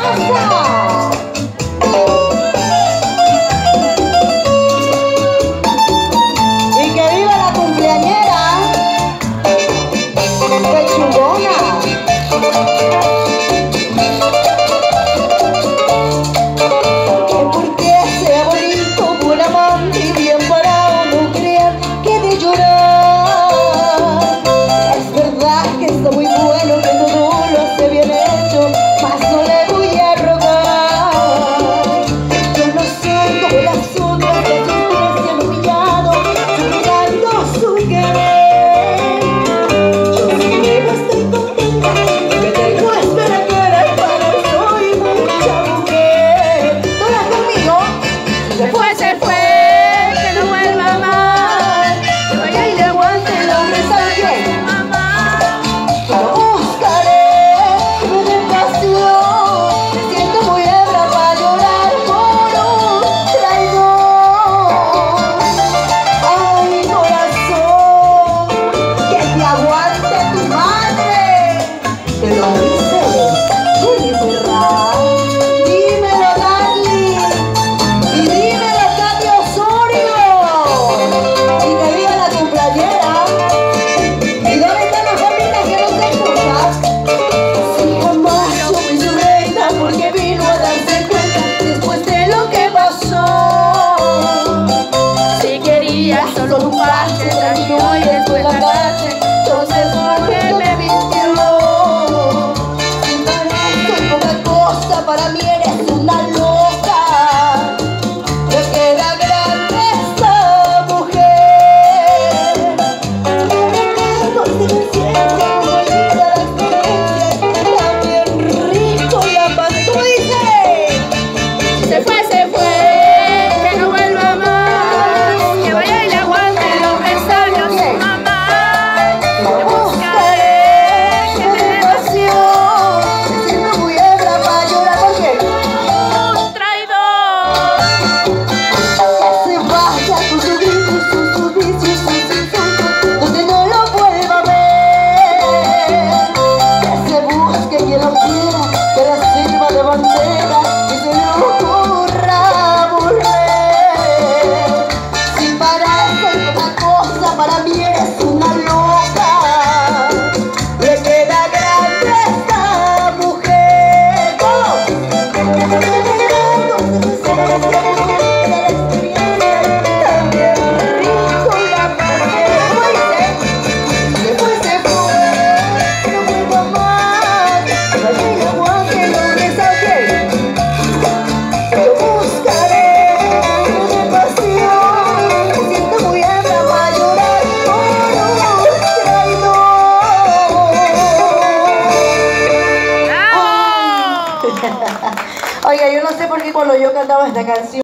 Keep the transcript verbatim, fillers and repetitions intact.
Y que viva la cumpleañera. ¡Qué chungona! Que porque sea bonito, buen amante y bien parado, no crean que de llorar. Es verdad que está muy bueno, que todo lo hace bien hecho, mas no le voy a rogar. Yo no soy como las otras que a sus pies se han humillado, suplicando su querer. Yo siempre estoy contenta, que tengo esperanza para soy mucha mujer. Todas conmigo. Se fue, se fue, que no vuelva más, que vaya y le aguante los mensajes. Lo buscaré, me den pasión, me siento muy hebra para llorar por un traidor. Ay, corazón, que te aguante tu madre. Te lo dice Jenny Ferran. Dímelo, Dani. Y dímelo, Katy Osorio. Y que viva la cumpleañera. ¿Y dónde están las familias que no se escuchan? Si jamás yo fui su reina, porque vino a darse cuenta después de lo que pasó. Si quería solo un parche, tranquilo y después la cárcel, entonces ¿por qué me mintió? Si para esto es poca cosa, para mí eres una loca. Me queda grande esta mujer. No se me siente como linda la experiencia, también rico la paz. ¿Cómo dice? Se fue, se fue, que no vuelva más, que vaya y le aguante los mensajes a su mamá. Le buscaré, que me dé pasión, me siento muy hebra para llorar porque un traidor. Que se vaya con su grito, sus vicios, sus insultos, donde no lo vuelva a ver. Que se busque quien lo quiera, que la sirva de bandera y se le ocurra volver. Si para eso es una cosa, para mí eres una loca. Le queda grande esta mujer. ¿Cómo? También rico la pasé. ¿Cómo dice? Se fue, se fue, no vuelvo más, que vaya y aguante los mensajes. Lo buscaré, me dé pasión, me siento muy hebra para llorar por un traidor. Oiga, yo no sé por qué cuando yo cantaba esta canción